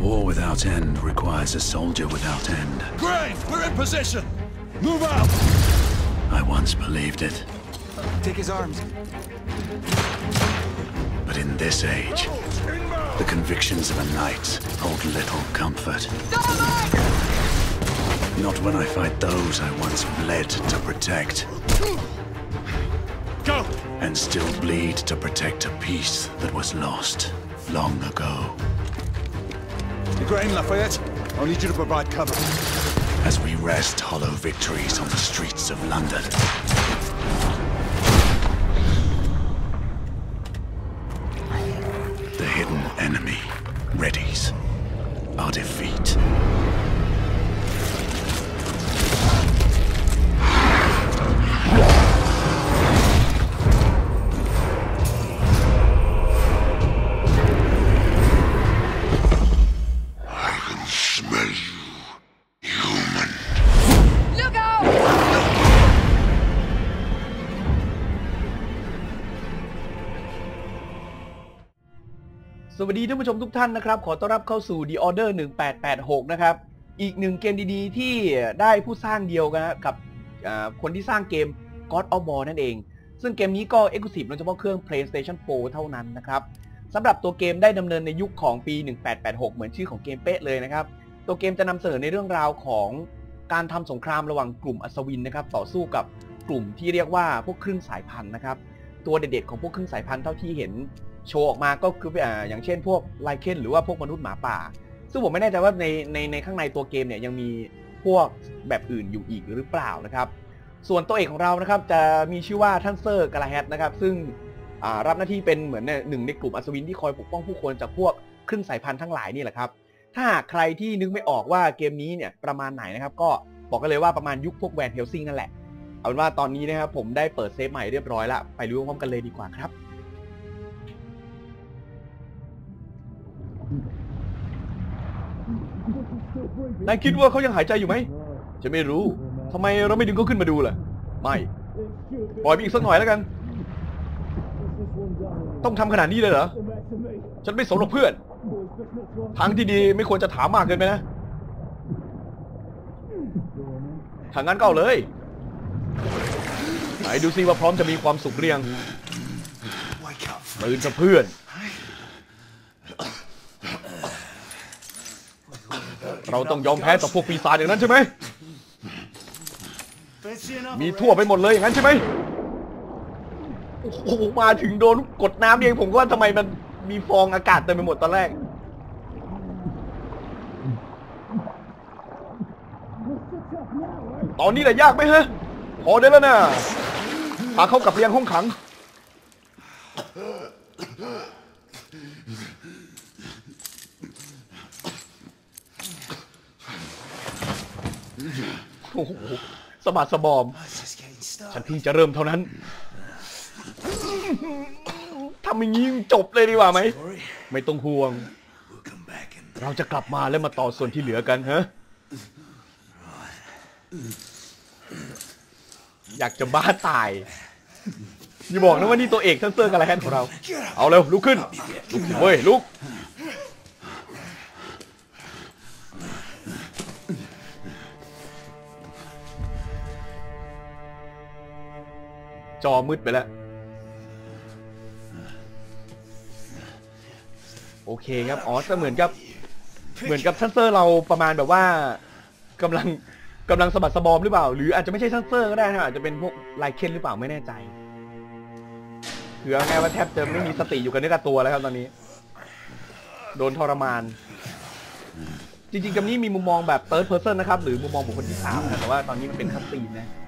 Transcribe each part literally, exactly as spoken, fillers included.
war without end requires a soldier without end. Grain, we're in position. Move out. I once believed it. Take his arms. But in this age, the convictions of a knight hold little comfort. Not when I fight those I once bled to protect. Go! And still bleed to protect a peace that was lost long ago. The grain, Lafayette. I'll need you to provide cover. As we wrest hollow victories on the streets of London. The hidden enemy readies our defeat. สวัสดีท่านผู้ชมทุกท่านนะครับขอต้อนรับเข้าสู่ The Order หนึ่งแปดแปดหกนะครับอีกหนึ่งเกมดีๆที่ได้ผู้สร้างเดียวกันกับคนที่สร้างเกม God of War นั่นเองซึ่งเกมนี้ก็ Exclusive เฉพาะเครื่อง PlayStation โฟร์ เท่านั้นนะครับสำหรับตัวเกมได้ดำเนินในยุคของปีหนึ่งแปดแปดหกเหมือนชื่อของเกมเป๊ะเลยนะครับตัวเกมจะนำเสนอในเรื่องราวของการทำสงครามระหว่างกลุ่มอัศวินนะครับต่อสู้กับกลุ่มที่เรียกว่าพวกครึ่งสายพันธุ์นะครับตัวเด็ดๆของพวกครึ่งสายพันธุ์เท่าที่เห็นโชว์ออกมาก็คืออ่าอย่างเช่นพวกไลเคนหรือว่าพวกมนุษย์หมาป่าซึ่งผมไม่แน่ใจว่าในในในข้างในตัวเกมเนี่ยยังมีพวกแบบอื่นอยู่อีกหรือเปล่านะครับส่วนตัวเอกของเรานะครับจะมีชื่อว่าท่านเซอร์กาลาแฮตนะครับซึ่งรับหน้าที่เป็นเหมือนหนึ่งในกลุ่มอัศวินที่คอยปกป้องผู้คนจากพวกครึ่งสายพันธุ์ทั้งหลายนี่แหละครับถ้าหากใครที่นึกไม่ออกว่าเกมนี้เนี่ยประมาณไหนนะครับก็บอกกันเลยว่าประมาณยุคพวกแวนเฮลซิงนั่นแหละเอาเป็นว่าตอนนี้นะครับผมได้เปิดเซฟใหม่เรียบร้อยแล้วไปรู้พร้อมกันเลยดีกว่าครับนายคิดว่าเขายังหายใจอยู่ไหมฉันไม่รู้ทำไมเราไม่ดึงเขาขึ้นมาดูล่ะไม่ปล่อยไปอีกสักหน่อยแล้วกันต้องทำขนาดนี้เลยเหรอฉันไม่สนหรอกเพื่อนทางที่ดีไม่ควรจะถามมากเกินไปนะทางนั้นก็เอาเลยไหนดูซิว่าพร้อมจะมีความสุขเรียงตื่นซะเพื่อนเราต้องยอมแพ้ต่อพวกปีศาจอย่างนั้นใช่ไหมมีทั่วไปหมดเลยอย่างนั้นใช่ไหมโอ้โหมาถึงโดนกดน้ำเองผมก็ว่าทำไมมันมีฟองอากาศเต็มไปหมดตอนแรกตอนนี้แหละยากไหมฮะพอได้แล้วนะพาเขากลับไปยังห้องขังโอ้โหสมาร์ทสบอมฉันเพิ่งจะเริ่มเท่านั้นทำอย่างนี้จบเลยดีกว่าไหมไม่ต้องห่วงเราจะกลับมาแล้วมาต่อส่วนที่เหลือกันฮะอยากจะบ้าตายอย่าบอกนะว่านี่ตัวเอกท่านเซอร์กาลาแฮตของเราเอาเร็วลุกขึ้นลุกสิเว้ยลุกจอมืดไปแล้วโอเคครับอ๋อจะเหมือนกับเหมือนกับทันเซอร์เราประมาณแบบว่ากำลังกำลังสะบัดสะบอมหรือเปล่าหรืออาจจะไม่ใช่ทันเซอร์ก็ได้นะอาจจะเป็นพวกไลเคนหรือเปล่าไม่แน่ใจคือเอาไงว่าแทบจะไม่มีสติอยู่กับเนื้อกับตัวแล้วครับตอนนี้โดนทรมานจริงๆกับนี้มีมุมมองแบบ third person นะครับหรือมุมมองบุคคลที่สามนะแต่ว่าตอนนี้มันเป็นคัตซีนนะ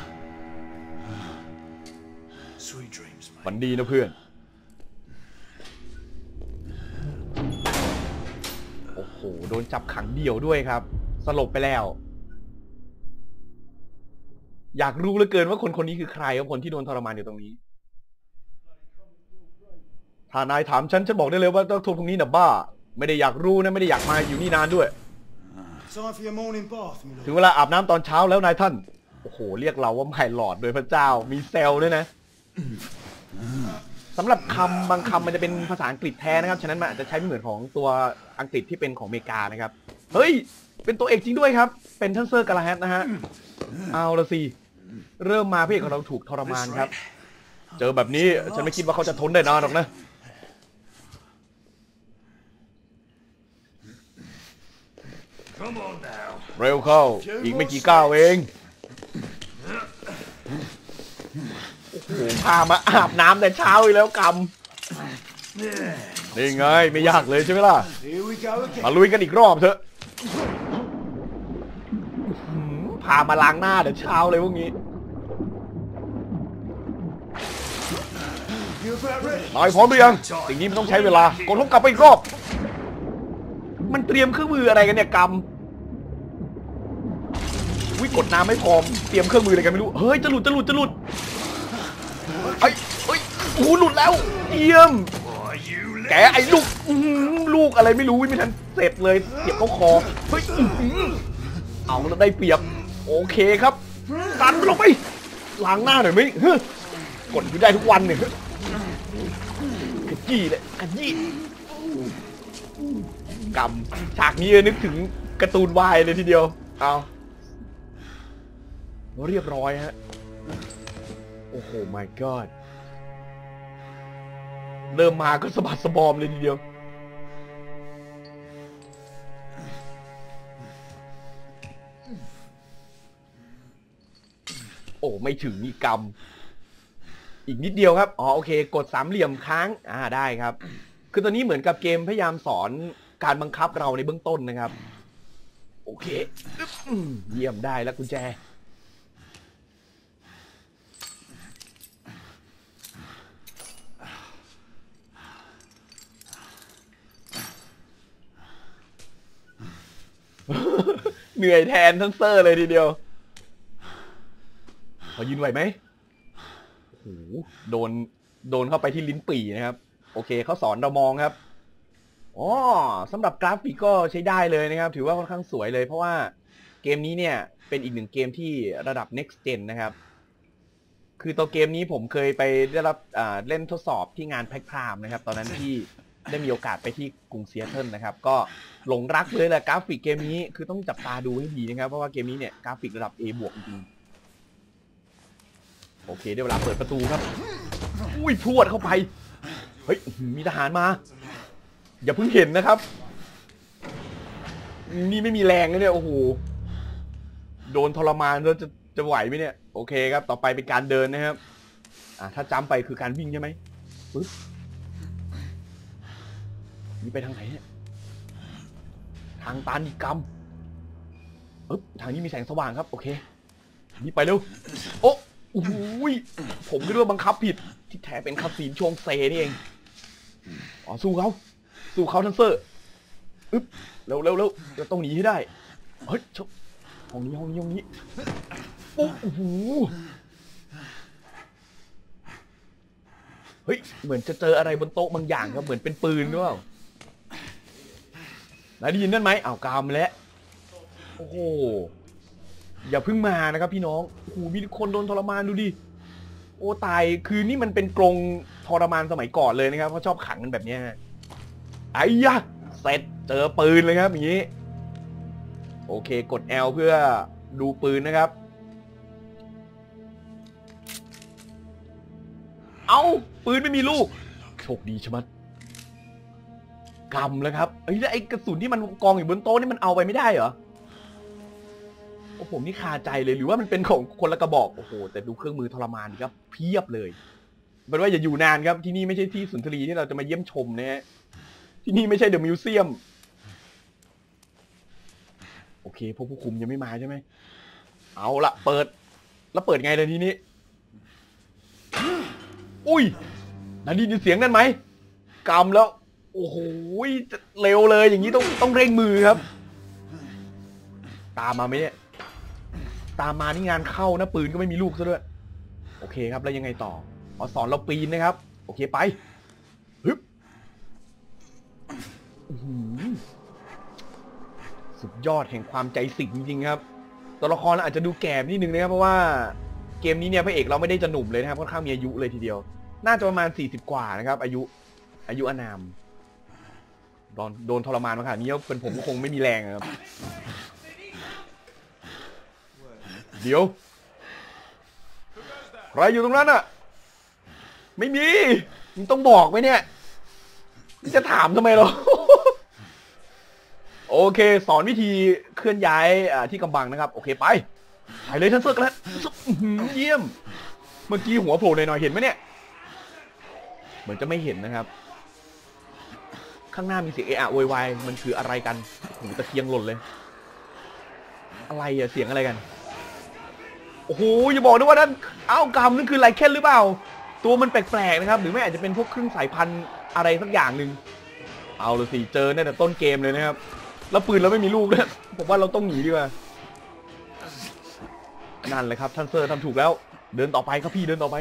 ฝันดีนะเพื่อนโอ้โหโดนจับขังเดี่ยวด้วยครับสลบไปแล้วอยากรู้เหลือเกินว่าคนคนนี้คือใครครับคนที่โดนทรมานอยู่ตรงนี้ถ้านายถามฉันฉันบอกได้เลยว่าเจ้าทวงพวกนี้น่ะบ้าไม่ได้อยากรู้นะไม่ได้อยากมาอยู่นี่นานด้วยถึงเวลาอาบน้ำตอนเช้าแล้วนายท่านโอ้โหเรียกเราว่าไมลอร์ดโดยพระเจ้ามีเซลด้วยนะสำหรับคำบางคำมันจะเป็นภาษาอังกฤษแท้นะครับฉะนั้นมันอาจจะใช้ไม่เหมือนของตัวอังกฤษที่เป็นของอเมริกานะครับเฮ้ยเป็นตัวเอกจริงด้วยครับเป็นทันเซอร์กาลาแฮตนะฮะเอาละสิเริ่มมาพี่เอกของเราถูกทรมานครับเจอแบบนี้ฉันไม่คิดว่าเขาจะทนได้นานหรอกนะเร็วเข้าอีกไม่กี่ก้าวเองโอ้โหพามาอาบน้ำแต่เช้าอีกแล้วกำนี่ไงไม่ยากเลยใช่ไหมล่ะมาลุยกันอีกรอบเถอะพามาล้างหน้าแต่เช้าเลยพวกนี้นายพร้อมหรือยังสิ่งนี้มันต้องใช้เวลากดลบกลับไปอีกรอบมันเตรียมเครื่องมืออะไรกันเนี่ยกำวิกดน้ำไม่พร้อมเตรียมเครื่องมืออะไรกันไม่รู้เฮ้ยจะหลุดจะหลุดจะหลุดไอ้เฮ้ยโอ้หลุดแล้วเยี่ยมแกไอ้ลูกลูกอะไรไม่รู้ไม่ทันเสร็จเลยเสียบเข้าคอเฮ้ยเอาแล้วได้เปรียบโอเคครับดันลงไปล้างหน้าหน่อยไหมกดอยู่ได้ทุกวันเนี่ยขยี้เลยขยี้กำฉากนี้นึกถึงการ์ตูนวายเลยทีเดียวเอาเรียบร้อยฮะโอ้โห my god เริ่มมาก็สะบัดสะบอมเลยทีเดียวโอ้ไม่ถึงมีกรรมอีกนิดเดียวครับอ๋อโอเคกดสามเหลี่ยมค้างอ่าได้ครับคือตอนนี้เหมือนกับเกมพยายามสอนการบังคับเราในเบื้องต้นนะครับโอเคเยี่ยมได้แล้วกุญแจเหนื่อยแทนทั้งเซอร์เลยทีเดียวพอยืนไหวไหมโอ้โหโดนโดนเข้าไปที่ลิ้นปี่นะครับโอเคเขาสอนเรามองครับอ๋อสำหรับกราฟิกก็ใช้ได้เลยนะครับถือว่าค่อนข้างสวยเลยเพราะว่าเกมนี้เนี่ยเป็นอีกหนึ่งเกมที่ระดับ next gen นะครับคือตัวเกมนี้ผมเคยไปได้รับเล่นทดสอบที่งานแพ็คพรามนะครับตอนนั้นที่ได้มีโอกาสไปที่กรุงซีแอตเทิลนะครับก็หลงรักเลยแหละกราฟิกเกมนี้คือต้องจับตาดูให้ดีนะครับเพราะว่าเกมนี้เนี่ยกราฟิกระดับ A บวกจริงโอเคได้เวลาเปิดประตูครับอุ้ยพรวดเข้าไปเฮ้ยมีทหารมาอย่าเพิ่งเห็นนะครับนี่ไม่มีแรงเลยเนี่ยโอ้โหโดนทรมานแล้วจะจะไหวไหมเนี่ยโอเคครับต่อไปเป็นการเดินนะครับอ่ะถ้าจ้ำไปคือการวิ่งใช่ไหมปึ๊บนี่ไปทางไหนเนี่ยทางตันอีกกำปึ๊บทางนี้มีแสงสว่างครับโอเคนี่ไปเร็วโอ้โอ้ยผมก็ด้วยบังคับผิดที่แท้เป็นคัสซีนช่วงเซนี่เองอ๋อสู้เขาสู้เขาทันเซอร์อึ๊บเร็วเร็วเร็วเราต้องหนีให้ได้เฮ้ยชกห้องนี้ห้องนี้ห้องนี้ปุ๊บโอ้โหเฮ้ยเหมือนจะเจออะไรบนโต๊ะบางอย่างครับเหมือนเป็นปืนด้วยนายได้ยินนั่นไหมอ้าวกามแล้วโอ้โหอย่าเพิ่งมานะครับพี่น้องโอ้โหมีคนโดนทรมานดูดิโอ้ตายคือนี่มันเป็นกรงทรมานสมัยก่อนเลยนะครับเพราะชอบขังกันแบบนี้ไอ้ยะเสร็จเจอปืนเลยครับอย่างนี้โอเคกด L เพื่อดูปืนนะครับเอาปืนไม่มีลูกโชคดีใช่ไหมกำแล้วครับไอ้แล้วไอ้กระสุนที่มันกองอยู่บนโต๊ะนี่มันเอาไปไม่ได้เหรอโอ้ผมนี่คาใจเลยหรือว่ามันเป็นของคนละกระบอกโอ้โหแต่ดูเครื่องมือทรมานครับเพียบเลยเป็นว่าอย่าอยู่นานครับที่นี่ไม่ใช่ที่สุนทรีที่เราจะมาเยี่ยมชมนะฮะที่นี่ไม่ใช่เดอะมิวเซียมโอเคพวกผู้คุมยังไม่มาใช่ไหมเอาละเปิดแล้วเปิดไงเลยทีนี้อุ้ยนั่นได้ยินเสียงนั่นไหมกำแล้วโอ้โหเร็วเลยอย่างนี้ต้องต้องเร่งมือครับตามมาไหมเนี่ยตามมานี่งานเข้านะปืนก็ไม่มีลูกซะด้วยโอเคครับแล้วยังไงต่ออ๋อสอนเราปีนนะครับโอเคไปฮึบสุดยอดแห่งความใจสิงจริงๆครับตัวละครอาจจะดูแก่นิดนึงนะครับเพราะว่าเกมนี้เนี่ยพระเอกเราไม่ได้จะหนุ่มเลยนะครับค่อนข้างมีอายุเลยทีเดียวน่าจะประมาณสี่สิบกว่านะครับอายุอายุอานามโดนโดนทรมานมาขนาดนี้เป็นผมก็คงไม่มีแรงครับเดี๋ยวใครอยู่ตรงนั้นอะไม่มีมึงต้องบอกไหมเนี่ยจะถามทำไมเราโอเคสอนวิธีเคลื่อนย้ายที่กำบังนะครับโอเคไปไปเลยท่านเซิร์กแล้วเยี่ยมเมื่อกี้หัวโผล่หน่อยๆเห็นไหมเนี่ยเหมือนจะไม่เห็นนะครับข้างหน้ามีเสียงเอะอะโวยวายมันคืออะไรกันหูตะเคียงหล่นเลยอะไรอะเสียงอะไรกันโอ้โหอย่าบอกนะว่านั่นอ้าวกำนั่นคือไลเคนหรือเปล่าตัวมันแปลกๆนะครับหรือไม่อาจจะเป็นพวกครึ่งสายพันธุ์อะไรสักอย่างหนึ่งเอาเลยสิเจอเนี่ยแต่ต้นเกมเลยนะครับแล้วปืนเราไม่มีลูกด้วยผมว่าเราต้องหนีดีกว่านั่นเลยครับท่านเซอร์ทำถูกแล้วเดินต่อไปครับพี่เดินต่อไป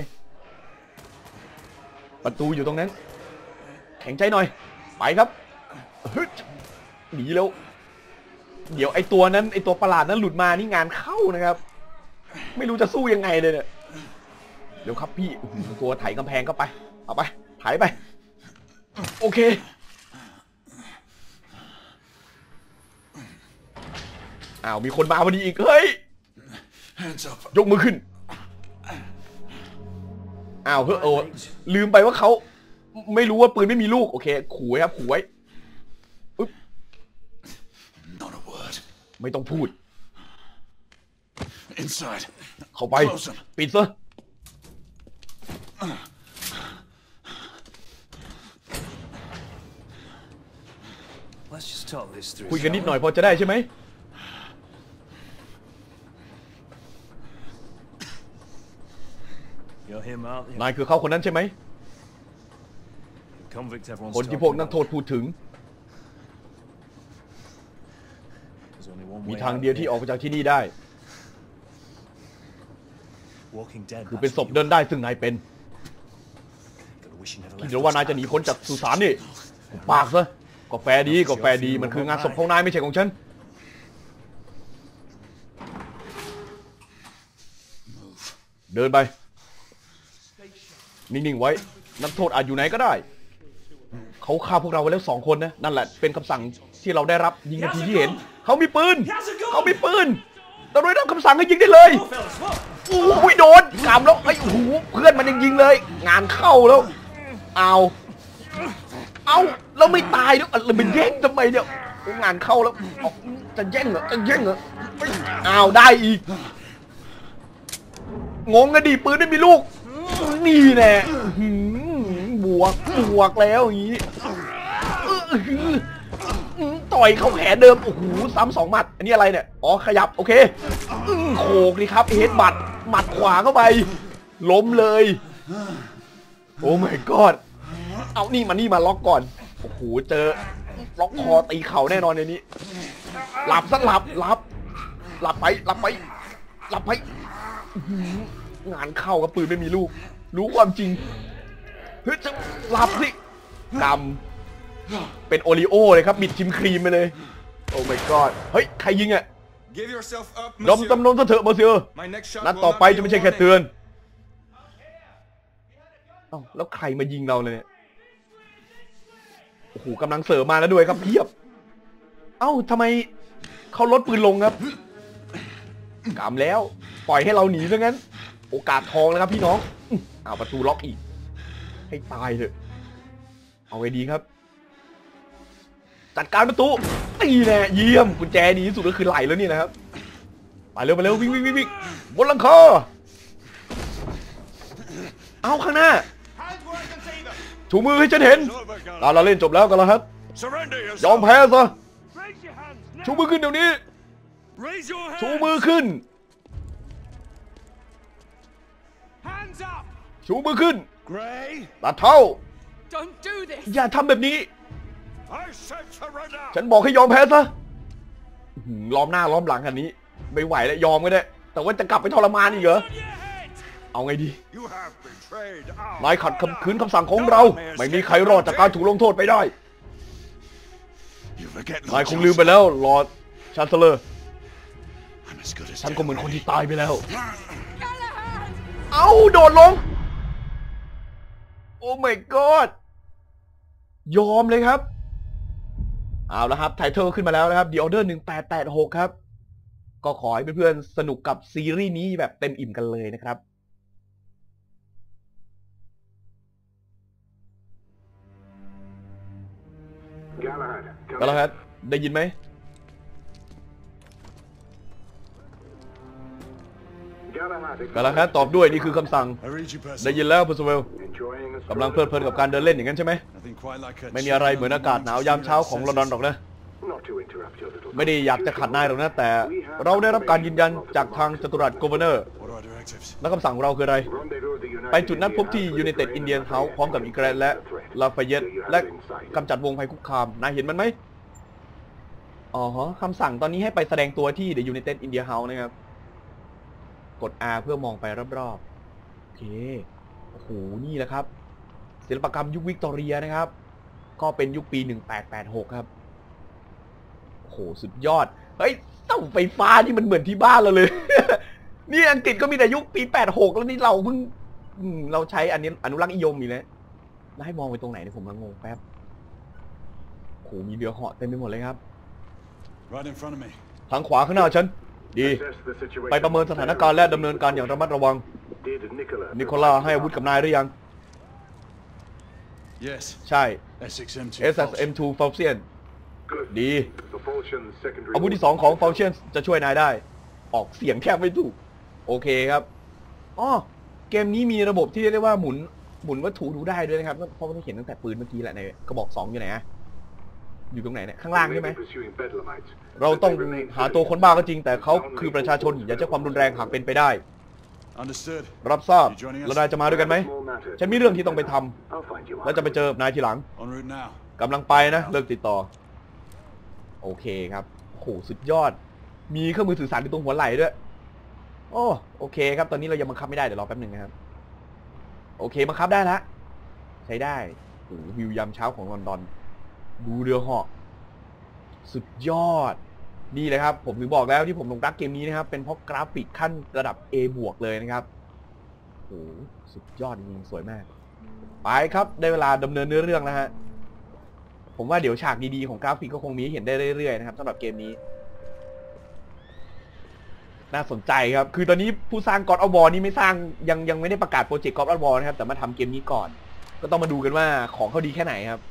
ประตูอยู่ตรงนั้นแข็งใจหน่อยไปครับหนีแล้วเดี๋ยวไอตัวนั้นไอตัวประหลาดนั้นหลุดมานี่งานเข้านะครับไม่รู้จะสู้ยังไงเลยเนี่ยเดี๋ยวครับพี่ตัวไถกำแพงเข้าไปเอาไปไถไปโอเคอ้าวมีคนมาพอดีอีกเฮ้ยยกมือขึ้นอ้าวเฮ้ยโอ้ลืมไปว่าเขาไม่รู้ว่าปืนไม่มีลูกโอเคขู่ไว้ครับขู่ไว้อึ๊บไม่ต้องพูดเข้าไปปิดซะคุยกันนิดหน่อยพอจะได้ใช่ไหมนายคือเขาคนนั้นใช่ไหมคนที่พวกนักโทษพูดถึงมีทางเดียวที่ออกไปจากที่นี่ได้คือเป็นศพเดินได้ซึ่งนายเป็นคิดหรือว่านายจะหนีพ้นจากสุสานนี่ปากซะก็แฟดีก็แฟดีมันคืองานศพของนายไม่ใช่ของฉันเดินไปนิ่งๆไว้นักโทษอาจอยู่ไหนก็ได้เขาฆ่าพวกเราไว้แล้วสองคนนะนั่นแหละเป็นคำสั่งที่เราได้รับยิงทันทีที่เห็นเขามีปืนเขามีปืนเราได้รับคำสั่งให้ยิงได้เลยโอ้ยโดนกำแล้วไอ้หูเพื่อนมันยังยิงเลยงานเข้าแล้วเอาเอาเราไม่ตายด้วยเราไปแย่งทำไมเนี่ยงานเข้าแล้วจะแย่งเหรอจะแย่งเหรอเอาได้อีกงงกันดิปืนไม่มีลูกนี่แน่บวกบวกแล้วอย่างนี้ต่อยเข้าแผลเดิมโอ้โหซ้ำสองหมัดอันนี้อะไรเนี่ยอ๋อขยับโอเคโขกดิครับเฮดบัตหมัดขวาเข้าไปล้มเลยโอ้ my god เอานี่มานี่มาล็อกก่อนโอ้โหเจอล็อกคอตีเข่าแน่นอนในนี้หลับซะหลับหลับหลับไปหลับไปหลับไปงานเข้ากับปืนไม่มีลูกรู้ความจริงเฮ้ยจะหลับสิกำเป็นโอริโอเลยครับบิดชิมครีมไปเลยโอ้ my god เฮ้ยใครยิงอ่ะดมตำนนซะเถอะโมเซียนัดต่อไปจะไม่ใช่แค่เตือนเอ้าแล้วใครมายิงเราเลยเนี่ยโอ้โหกำลังเสริมมาแล้วด้วยครับเพียบเอ้าทำไมเขาลดปืนลงครับกำแล้วปล่อยให้เราหนีซะงั้นโอกาสทองนะครับพี่น้องเอาประตูล็อกอีกให้ตายเถอะเอาไว้ดีครับจัดการประตูตีแน่เยี่ยมกุญแจดีที่สุดก็คือไหลแล้วนี่นะครับไปเร็วไปเร็ววิ่งวิ่งวิ่งวิ่งบนหลังคาเอาข้างหน้าชูมือให้ฉันเห็นตาเราเล่นจบแล้วกันแล้วครับยอมแพ้ซะชูมือขึ้นเดี๋ยวนี้ชูมือขึ้นชูมือขึ้นตาเท่าอย่าทำแบบนี้ฉันบอกให้ยอมแพ้ซะล้อมหน้าล้อมหลังคันนี้ไม่ไหวแล้วยอมก็ได้แต่ว่าจะกลับไปทรมานอีกเหรอเอาไงดีนายขัดขืนคำสั่งของเราไม่มีใครรอดจากการถูกลงโทษไปได้นายคงลืมไปแล้วลอร์ดชานเซลอร์ฉันก็เหมือนคนที่ตายไปแล้วเอาโดดลงโอ้ my god ยอมเลยครับเอาละครับไทเทลขึ้นมาแล้วนะครับ The Order หนึ่งแปดแปดหกครับก็ขอให้เพื่อนๆสนุกกับซีรีส์นี้แบบเต็มอิ่มกันเลยนะครับก็แล้วครับได้ยินไหมก็แล้วครับตอบด้วยนี่คือคำสั่งได้ยินแล้วพัสเวลกำลังเพลิดเพลินกับการเดินเล่นอย่างนั้นใช่ไหมไม่มีอะไรเหมือนอากาศหนาวยามเช้าของลอนดอนหรอกนะไม่ได้อยากจะขัดนายหรอกนะแต่เราได้รับการยืนยันจากทางจตุรัสโกเวอร์เนอร์และคำสั่งของเราคืออะไรไปจุดนัดพบที่ United Indian House พร้อมกับอีแกรนและลาฟายเยตและกำจัดวงภัยคุกคามนายเห็นมันไหมอ๋อคำสั่งตอนนี้ให้ไปแสดงตัวที่ The United India House นะครับกด R เพื่อมองไปรอบๆโอเคโอ้โหนี่แหละครับศิลปกรรมยุควิกตอเรียนะครับก็เป็นยุคปีหนึ่งแปดแปดหกครับโอ้โหสุดยอดเฮ้ยเสาไฟฟ้านี่มันเหมือนที่บ้านเราเลย นี่อังกฤษก็มีแต่ยุคปีแปดหกแล้วนี่เราเพิ่งเราใช้อันนี้อนุรักษ์นิยมอยู่แล้วแล้วให้มองไปตรงไหนเนี่ยผมงงแป๊บโอ้โหมีเรือเหาะเต็มไปหมดเลยครับทางขวาข้างหน้าฉันดีไปประเมินสถานการณ์และดำเนินการอย่างระมัดระวังนิโคลาให้อาวุธกับนายหรือยังใช่ เอส เอส เอ็ม ทู Falchion ดีอาวุธที่สองของ Falchion จะช่วยนายได้ออกเสียงแทบไม่ถูกโอเคครับอ๋อเกมนี้มีระบบที่เรียกว่าหมุนหมุนวัตถุดูได้ด้วยนะครับเพราะมันเห็นตั้งแต่ปืนเมื่อกี้แหละในกระบอกสองอยู่ไหนอะอยู่ตรงไหนเนี่ยข้างล่างใช่ไหมเราต้องหาตัวคนบ้าก็จริงแต่เขาคือประชาชนอย่าใช้ความรุนแรงหากเป็นไปได้รับทราบแล้วนายจะมาด้วยกันไหมฉันมีเรื่องที่ต้องไปทำแล้วจะไปเจอนายทีหลังกำลังไปนะเลิกติดต่อโอเคครับโหสุดยอดมีเครื่องมือสื่อสารอยู่ตรงหัวไหล่ด้วยโอ้โอเคครับตอนนี้เรายังบังคับไม่ได้เดี๋ยวรอแป๊บหนึ่งนะครับโอเคบังคับได้แล้วใช้ได้โอ้วิวยามเช้าของลอนดอนดูเรือเหาะสุดยอดนี่เลยครับผมถึงบอกแล้วที่ผมลงรักเกมนี้นะครับเป็นเพราะกราฟิกขั้นระดับ A บวกเลยนะครับโอ้สุดยอดจริงสวยมากไปครับได้เวลาดำเนินเนื้อเรื่องแล้วฮะผมว่าเดี๋ยวฉากดีๆของกราฟิกก็คงมีให้เห็นได้เรื่อยๆนะครับสำหรับเกมนี้น่าสนใจครับคือตอนนี้ผู้สร้าง God of War นี่ไม่สร้างยังยังไม่ได้ประกาศโปรเจกต์ God of War นะครับแต่มาทำเกมนี้ก่อนก็ต้องมาดูกันว่าของเขาดีแค่ไหนครับ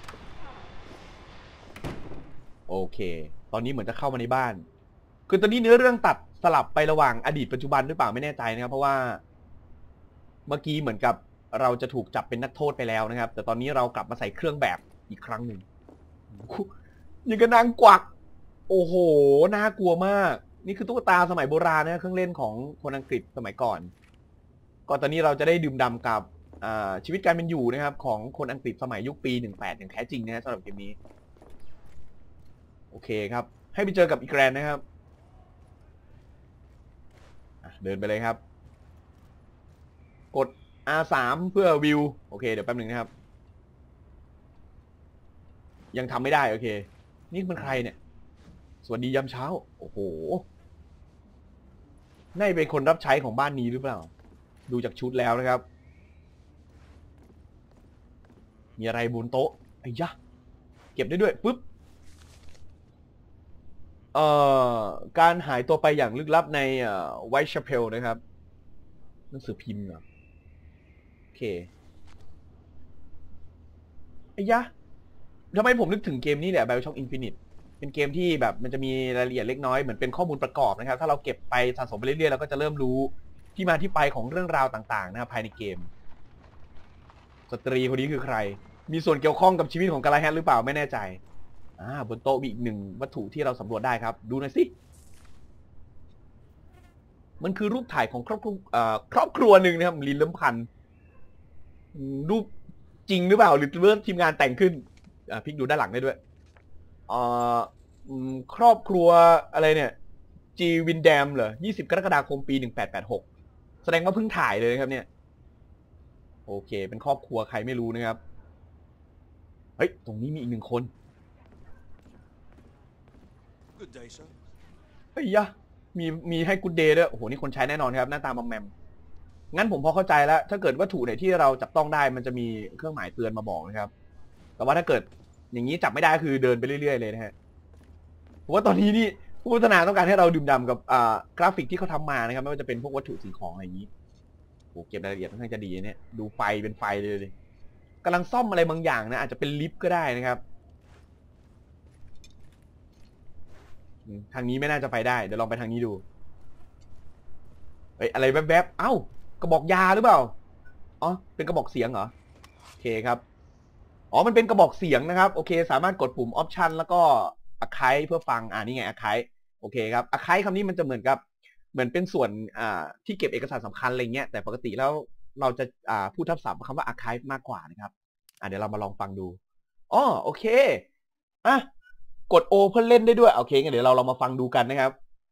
โอเคตอนนี้เหมือนจะเข้ามาในบ้านคือตอนนี้เนื้อเรื่องตัดสลับไประหว่างอดีตปัจจุบันหรือเปล่าไม่แน่ใจนะครับเพราะว่าเมื่อกี้เหมือนกับเราจะถูกจับเป็นนักโทษไปแล้วนะครับแต่ตอนนี้เรากลับมาใส่เครื่องแบบอีกครั้งหนึ่งยังกับนางกวักโอ้โหน่ากลัวมากนี่คือตุ๊กตาสมัยโบราณนะเครื่องเล่นของคนอังกฤษสมัยก่อนก็ตอนนี้เราจะได้ดื่มด่ำกับชีวิตการเป็นอยู่นะครับของคนอังกฤษสมัยยุคปีหนึ่งแปดอย่างแท้จริงนะสำหรับเกมนี้โอเคครับให้ไปเจอกับอีแกรนนะครับเดินไปเลยครับกด อาร์ สาม เพื่อวิวโอเคเดี๋ยวแป๊บหนึ่งนะครับยังทำไม่ได้โอเคนี่เป็นใครเนี่ยสวัสดียามเช้าโอ้โหน่าจะเป็นคนรับใช้ของบ้านนี้หรือเปล่าดูจากชุดแล้วนะครับมีอะไรบนโต๊ะไอ้ยะเก็บได้ด้วยปุ๊บเอ่อการหายตัวไปอย่างลึกลับในไวท์แชเพลนะครับหนังสือพิมพ์เหรอโอเคไอ้ยะทำไมผมนึกถึงเกมนี้แหละ BioShock Infinite เป็นเกมที่แบบมันจะมีรายละเอียดเล็กน้อยเหมือนเป็นข้อมูลประกอบนะครับถ้าเราเก็บไปสะสมไปเรื่อยๆเราก็จะเริ่มรู้ที่มาที่ไปของเรื่องราวต่างๆนะครับภายในเกมสตรีคนนี้คือใครมีส่วนเกี่ยวข้องกับชีวิตของกาลาแฮนหรือเปล่าไม่แน่ใจอ่าบนโต๊ะมีอีกหนึ่งวัตถุที่เราสำรวจได้ครับดูหน่อยสิมันคือรูปถ่ายของครอบครัวครอบครัวหนึ่งนะครับลินล้ำพันรูปจริงหรือเปล่าหรือเรื่องทีมงานแต่งขึ้นพลิกดูด้านหลังได้ด้วยครอบครัวอะไรเนี่ยจีวินแดมเหรอยี่สิบกรกฎาคมปีหนึ่งแปดแปดหกแสดงว่าเพิ่งถ่ายเลยครับเนี่ยโอเคเป็นครอบครัวใครไม่รู้นะครับเฮ้ยตรงนี้มีอีกหนึ่งคนเฮ้ยยะมีมีให้กูเดย์ด้วยโอ้โหนี่คนใช้แน่นอนครับหน้าตามอมแมมงั้นผมพอเข้าใจแล้วถ้าเกิดวัตถุไหนที่เราจับต้องได้มันจะมีเครื่องหมายเตือนมาบอกนะครับแต่ว่าถ้าเกิดอย่างนี้จับไม่ได้คือเดินไปเรื่อยๆเลยนะฮะผมว่าตอนนี้นี่ผู้พัฒนาต้องการให้เราดื่มด่ำกับอ่ากราฟิกที่เขาทำมานะครับไม่ว่าจะเป็นพวกวัตถุสิ่งของอะไรอย่างนี้โอ้เก็บรายละเอียดค่อนข้างจะดีเนี่ยดูไฟเป็นไฟเลยกำลังซ่อมอะไรบางอย่างนะอาจจะเป็นลิฟต์ก็ได้นะครับทางนี้ไม่น่าจะไปได้เดี๋ยวลองไปทางนี้ดูเฮ้ยอะไรแวบๆเอ้ากระบอกยาหรือเปล่าอ๋อเป็นกระบอกเสียงเหรอโอเคครับอ๋อมันเป็นกระบอกเสียงนะครับโอเคสามารถกดปุ่มออปชันแล้วก็อาคายเพื่อฟังอ่านี่ไงอาคายโอเคครับอาคายคำนี้มันจะเหมือนกับเหมือนเป็นส่วนอ่าที่เก็บเอกสารสำคัญอะไรเงี้ยแต่ปกติแล้วเราจะอ่าพูดทับศัพท์คำว่าอาคายมากกว่านะครับอ่าเดี๋ยวเรามาลองฟังดูอ๋อโอเคอ่ะกด O เพื่อเล่นได้ด้วยโอเคงั้นเดี๋ยวเราเรามาฟังดูกันนะครับ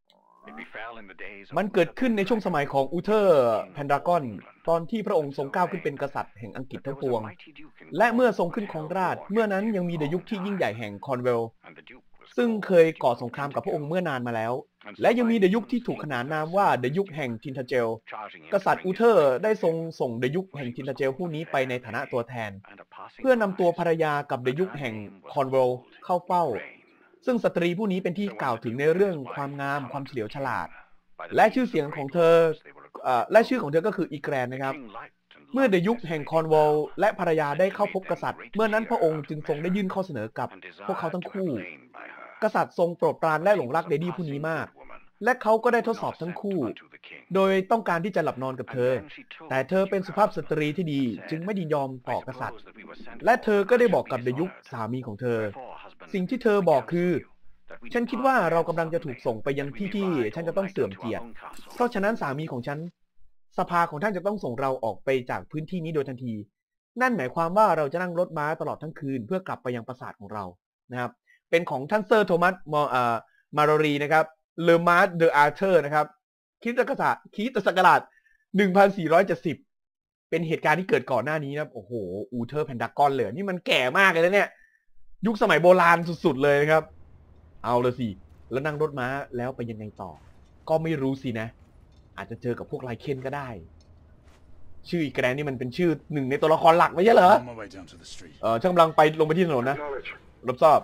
มันเกิดขึ้นในช่วงสมัยของอูเทอร์แพนดรากอนตอนที่พระองค์ทรงก้าวขึ้นเป็นกษัตริย์แห่งอังกฤษทั้งปวงและเมื่อทรงขึ้นครองราชย์เมื่อนั้นยังมีเดยุคที่ยิ่งใหญ่แห่งคอนเวลซึ่งเคยก่อสงครามกับพระองค์เมื่อนานมาแล้วและยังมีเดยุคที่ถูกขนานนามว่าเดยุคแห่งทินทาเจลกษัตริย์อูเทอร์ได้ทรงส่งเดยุคแห่งทินทาเจลผู้นี้ไปในฐานะตัวแทนเพื่อนำตัวภรรยากับเดยุคแห่งคอนเวลเข้าเฝ้าซึ่งสตรีผู้นี้เป็นที่กล่าวถึงในเรื่องความงามความเฉลียวฉลาดและชื่อเสียงของเธอและชื่อของเธอก็คืออีแกรนนะครับเมื่อเดยุคแห่งคอนวอลและภรรยาได้เข้าพบกษัตริย์เมื่อนั้นพระองค์จึงทรงได้ยื่นข้อเสนอกับพวกเขาทั้งคู่กษัตริย์ทรงโปรดปรานและหลงรักเลดี้ผู้นี้มากและเขาก็ได้ทดสอบทั้งคู่โดยต้องการที่จะหลับนอนกับเธอแต่เธอเป็นสุภาพสตรีที่ดีจึงไม่ยินยอมต่อกษัตริย์และเธอก็ได้บอกกับเดยุคสามีของเธอสิ่งที่เธอบอกคือฉันคิดว่าเรากำลังจะถูกส่งไปยังที่ที่ฉันจะต้องเสื่อมเกียรติเพราะฉะนั้นสามีของฉันสภาของท่านจะต้องส่งเราออกไปจากพื้นที่นี้โดยทันทีนั่นหมายความว่าเราจะนั่งรถม้าตลอดทั้งคืนเพื่อกลับไปยังปราสาทของเรานะครับเป็นของท่านเซอร์โทมัสมาโรรีนะครับเลอมาร์เดออาร์เธอร์นะครับคริสตศักราชคริสตศักราชหนึ่งพันสี่ร้อยเจ็ดสิบเป็นเหตุการณ์ที่เกิดก่อนหน้านี้นะครับโอ้โหอูเทอร์แพนดากอนเลยนี่มันแก่มากเลยนะเนี่ยยุคสมัยโบราณสุดๆเลยนะครับเอาเลยสิแล้วนั่งรถม้าแล้วไปยังไงต่อก็ไม่รู้สินะอาจจะเจอกับพวกไลเคนก็ได้ชื่ออีกแกรนนี่มันเป็นชื่อหนึ่งในตัวละครหลักไม่ใช่เหรอเออช่างกำลังไปลงไปที่ถนนนะรับทราบ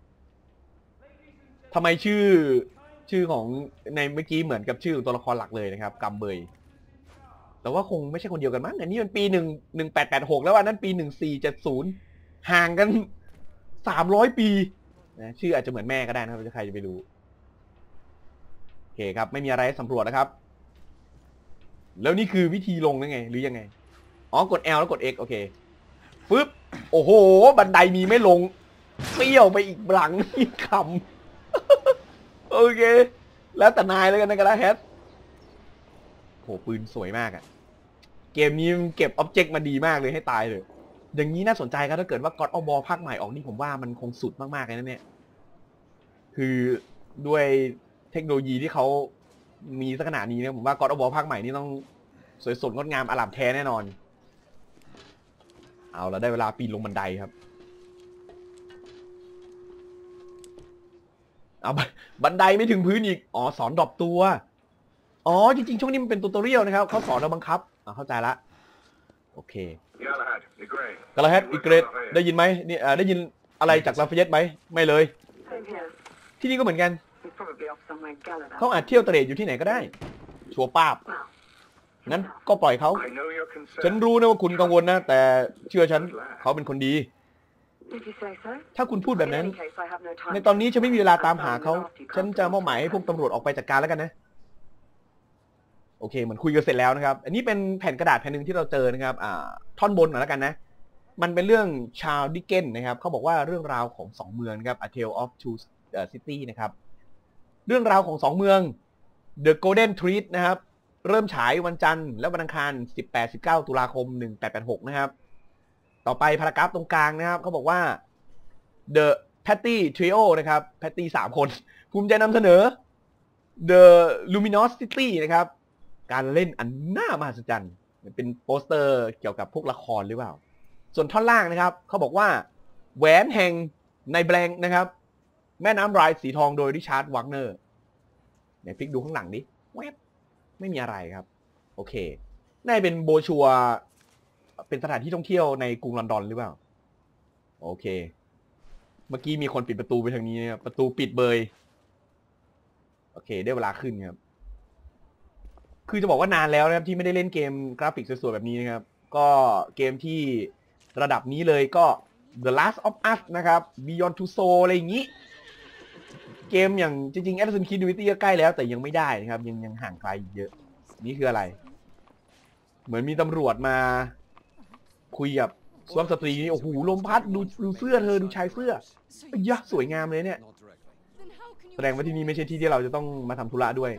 ทำไมชื่อชื่อของในเมื่อกี้เหมือนกับชื่อตัวละครหลักเลยนะครับกัมเบยแต่ว่าคงไม่ใช่คนเดียวกันมั้งอันนี้มันปีหนึ่งหนึ่งแปดแปดหกแล้วอันนั้นปีหนึ่งสี่เจ็ดศูนย์ห่างกันสามร้อยปีนะชื่ออาจจะเหมือนแม่ก็ได้นะครับใครจะไปรู้โอเคครับไม่มีอะไรสำรวจนะครับแล้วนี่คือวิธีลงยังไงหรือยังไงอ๋อกด L แล้วกด X โอเคปึ๊บโอ้โหบันไดมีไม่ลงเปรี้ยวไปอีกหลังอีกคำโอเคแล้วแต่นายแล้วกันนะกระแฮทโหปืนสวยมากอะเกมนี้เก็บอ็อบเจกต์มาดีมากเลยให้ตายเลยอย่างนี้น่าสนใจครับถ้าเกิดว่า God of War ภาคใหม่ออกนี่ผมว่ามันคงสุดมากๆเลยนะเนี่ยคือด้วยเทคโนโลยีที่เขามีสักขนาดนี้เนี่ยผมว่า God of War ภาคใหม่นี่ต้องสวยสดงดงามอลามแท้แน่นอนเอาแล้วได้เวลาปีนลงบันไดครับเอาบันไดไม่ถึงพื้นอีกอ๋อสอนดรอปตัวอ๋อจริงๆช่วงนี้มันเป็นตูตอเรียลนะครับเขาสอนเราบังคับอ่าเข้าใจละโอเคกาลาแฮดอีเกรดได้ยินไหมนี่ได้ยินอะไรจากลาฟาเยตไหมไม่เลยที่นี่ก็เหมือนกันเขาอาจเที่ยวเตร่อยู่ที่ไหนก็ได้ชัวร์ป้าบงั้นก็ปล่อยเขาฉันรู้นะว่าคุณกังวลนะแต่เชื่อฉันเขาเป็นคนดีถ้าคุณพูดแบบนั้นในตอนนี้ฉันไม่มีเวลาตามหาเขาฉันจะมอบหมายให้พวกตำรวจออกไปจัดการแล้วกันนะโอเคเหมือนคุยกันเสร็จแล้วนะครับอันนี้เป็นแผ่นกระดาษแผ่นหนึ่งที่เราเจอนะครับอ่าท่อนบนหน่อยแล้วกันนะมันเป็นเรื่องชาร์ลส์ ดิกเกนส์นะครับเขาบอกว่าเรื่องราวของสองเมืองครับ A Tale of Two Cities นะครับเรื่องราวของสองเมือง The Golden Thread นะครับเริ่มฉายวันจันทร์และวันอังคาร สิบแปด สิบเก้า ตุลาคมหนึ่งพันแปดร้อยแปดสิบหกนะครับต่อไปพารากราฟตรงกลางนะครับเขาบอกว่า The Patty Trio นะครับ Patty สามคนภูมิใจนำเสนอ The Luminosity นะครับการเล่นอันน่ามหัศจรรย์เป็นโปสเตอร์เกี่ยวกับพวกละครหรือเปล่าส่วนท่อนล่างนะครับเขาบอกว่าแหวนแห่งในแบงค์นะครับแม่น้ำไรน์สีทองโดยริชาร์ดวังเนอร์ไหนพลิกดูข้างหลังดิแวบไม่มีอะไรครับโอเคน่าเป็นโบชัวเป็นสถานที่ท่องเที่ยวในกรุงลอนดอนหรือเปล่าโอเคเมื่อกี้มีคนปิดประตูไปทางนี้นะครับประตูปิดเบยโอเคได้เวลาขึ้นครับคือจะบอกว่านานแล้วนะครับที่ไม่ได้เล่นเกมกราฟิกสวยๆแบบนี้นะครับก็เกมที่ระดับนี้เลยก็ The Last of Us นะครับ Beyond Two Souls อะไรอย่างนี้เกมอย่างจริงๆ Assassin's Creed Unity ก็ใกล้แล้วแต่ยังไม่ได้นะครับยังยังห่างไกลเยอะนี่คืออะไรเหมือนมีตำรวจมาคุยกับสุภาพสตรีนี่โอ้โหลมพัดดูดูเสื้อเธอดูชายเสื้อยักษ์สวยงามเลยเนี่ยแสดงว่าที่นี่ไม่ใช่ที่ที่เราจะต้องมาทำธุระด้วย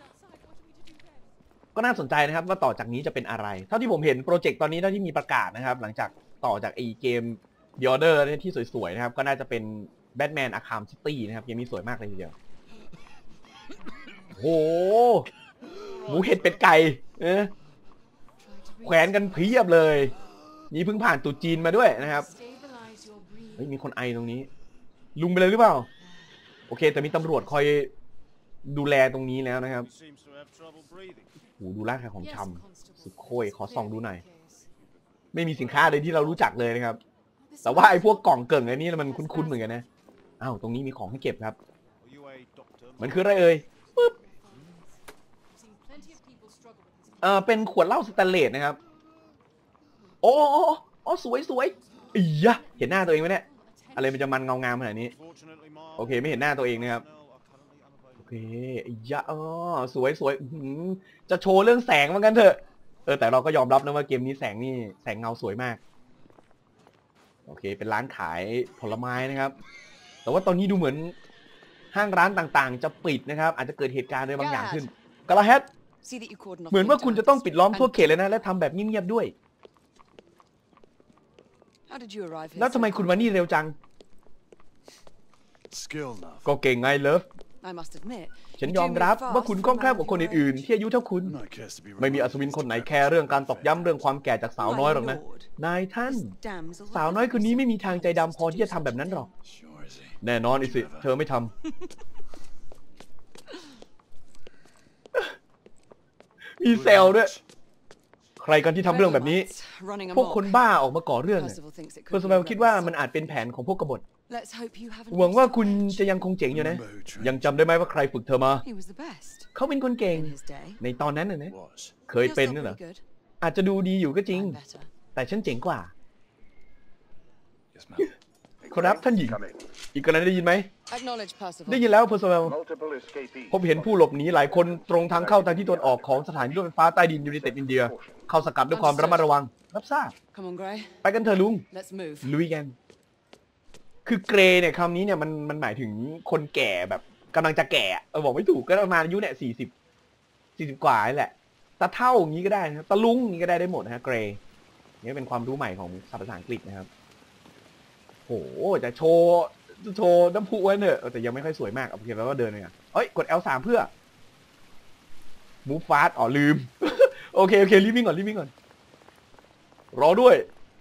ก็น่าสนใจนะครับว่าต่อจากนี้จะเป็นอะไรเท่าที่ผมเห็นโปรเจกต์ตอนนี้เท่าที่มีประกาศนะครับหลังจากต่อจากไอเกม The Order ที่สวยๆนะครับก็น่าจะเป็น Batman Arkham City นะครับเกมนี้สวยมากเลยทีเดียวโอ้โหหมูเห็ดเป็ดไก่เออแขวนกันเพียบเลยนี่เพิ่งผ่านตุ๊จีนมาด้วยนะครับเฮ้ยมีคนไอตรงนี้ลุงไปเลยหรือเปล่าโอเคแต่มีตำรวจคอยดูแลตรงนี้แล้วนะครับโอ้ดูร้านขายของชำสุดโคยขอส่องดูหน่อยไม่มีสินค้าเลยที่เรารู้จักเลยนะครับแต่ว่าไอ้พวกกล่องเกิ่งไอ้นี่มันคุ้นๆเหมือนกันนะอ้าวตรงนี้มีของให้เก็บครับมันคืออะไรเอ่ยปึ๊บเออเป็นขวดเหล้าสแตนเลสนะครับโอ้โอ้โอ้สวยสวยอียะเห็นหน้าตัวเองไหมเนี่ยอะไรมันจะมันเงางามขนาดนี้โอเคไม่เห็นหน้าตัวเองนะครับโอเคอียะอ๋อสวยสวยจะโชว์เรื่องแสงเหมือนกันเถอะเออแต่เราก็ยอมรับนะว่าเกมนี้แสงนี่แสงเงาสวยมากโอเคเป็นร้านขายผลไม้นะครับแต่ว่าตอนนี้ดูเหมือนห้างร้านต่างๆจะปิดนะครับอาจจะเกิดเหตุการณ์อะไรบางอย่างขึ้นกาลาแฮตเหมือนว่าคุณจะต้องปิดล้อมทั่วเขตเลยนะและทำแบบเงียบๆด้วยแล้วทำไมคุณมานี่เร็วจังก็เก่งไงเลิฟฉันยอมรับว่าคุณคล่องแคล่วกว่าคนอื่นๆที่อายุเท่าคุณไม่มีอัศวินคนไหนแคร์เรื่องการตอกย้ำเรื่องความแก่จากสาวน้อยหรอกนะนายท่านสาวน้อยคนนี้ไม่มีทางใจดำพอที่จะทำแบบนั้นหรอกแน่นอนอีสิเธอไม่ทำมีเซลด้วยใครกันที่ทำเรื่องแบบนี้พวกคนบ้าออกมาก่อเรื่องเพอร์ซเวลคิดว่ามันอาจเป็นแผนของพวกกบฏหวังว่าคุณจะยังคงเจ๋งอยู่นะยังจำได้ไหมว่าใครฝึกเธอมาเขาเป็นคนเก่งในตอนนั้นน่ะนะเคยเป็นนั่นเหรออาจจะดูดีอยู่ก็จริงแต่ฉันเจ๋งกว่าครับท่านหญิงอีกกรณีได้ยินไหมได้ยินแล้วเพอร์ซเวลพบเห็นผู้หลบหนีหลายคนตรงทางเข้าทางที่ตะวันออกของสถานีรถไฟฟ้าใต้ดินยูไนเต็ดอินเดียเข้าสกัดด้วยความระมัดระวังรับทราบไปกันเถอะลุงลุยกันคือเกรเนี่ยคำนี้เนี่ยมันมันหมายถึงคนแก่แบบกำลังจะแก่เออบอกไม่ถูกก็ประมาณอายุเนี่ยสี่สิบสี่สิบกว่าแหละตาเท่าอย่างนี้ก็ได้นะตาลุงนี้ก็ได้ได้หมดนะฮะเกรนี่เป็นความรู้ใหม่ของภาษาอังกฤษนะครับโหจะโชว์โชว์น้ำพุไว้เนอะแต่ยังไม่ค่อยสวยมากโอเคแล้วก็เดินเลยอ่ะเอ้ยกด แอล สาม เพื่อ move fast อ๋อลืม โอเคโอเครีบวิ่งก่อนรีบวิ่งก่อนรอด้วย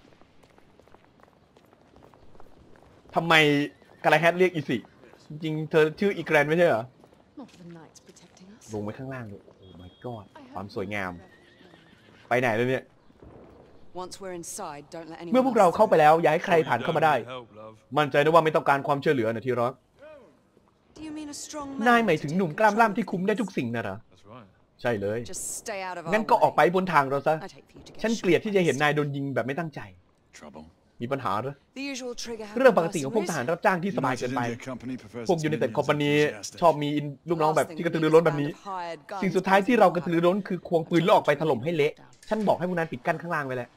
ทำไมกาลาแฮตเรียกอีสิจริงๆเธอชื่ออีแกรนไม่ใช่เหรอลงไปข้างล่างเลยโอ้ my god ความสวยงามไปไหนเลยเนี่ยเมื่อพวกเราเข้าไปแล้วอย่าให้ใครผ่านเข้ามาได้มั่นใจนะว่าไม่ต้องการความช่วยเหลือนะที่รักนายหมายถึงหนุ่มกล้ามล่ำที่คุมได้ทุกสิ่งนะเหรอใช่เลยงั้นก็ออกไปบนทางเราซะฉันเกลียดที่จะเห็นนายโดนยิงแบบไม่ตั้งใจมีปัญหาหรือเรื่องปกติของพวกทหารรับจ้างที่สบายเกินไปพวกยูไนเต็ดคอมพานีชอบมีลูกน้องแบบที่กระตือรือร้นแบบนี้สิ่งสุดท้ายที่เรากระตือรือร้นคือควงปืนแล้วออกไปถล่มให้เละฉันบอกให้พวกนั้นปิดกั้นข้างล่างไว้แล้ว